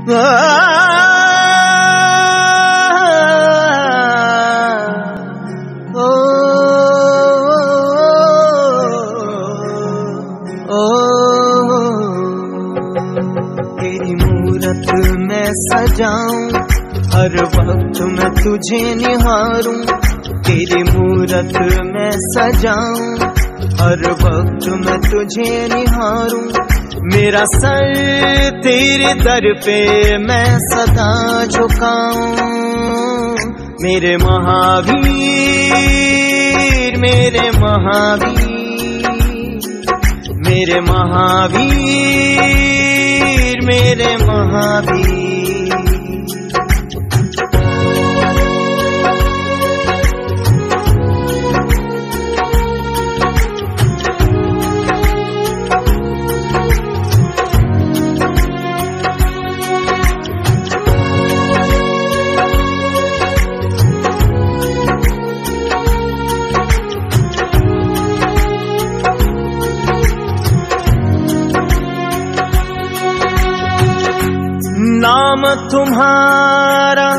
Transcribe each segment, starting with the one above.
तेरी मूरत मैं सजाऊं, हर वक्त मैं तुझे निहारूं। तेरी मूरत मैं सजाऊं, हर वक्त मैं तुझे निहारूं। मेरा सर तेरे दर पे मैं सदा झुकाऊं। मेरे महावीर, मेरे महावीर, मेरे महावीर, मेरे महावीर। नाम तुम्हारा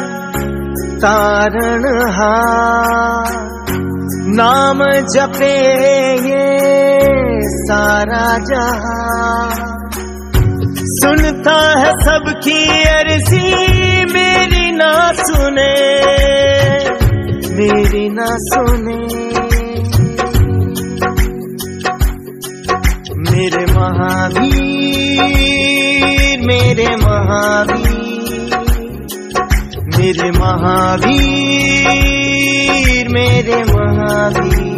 तारणहार, नाम जपे ये सारा जहां। सुनता है सबकी अर्जी, मेरी ना सुने, मेरी ना सुने। मेरे महावीर, मेरे महावीर, मेरे महावीर, मेरे महावीर।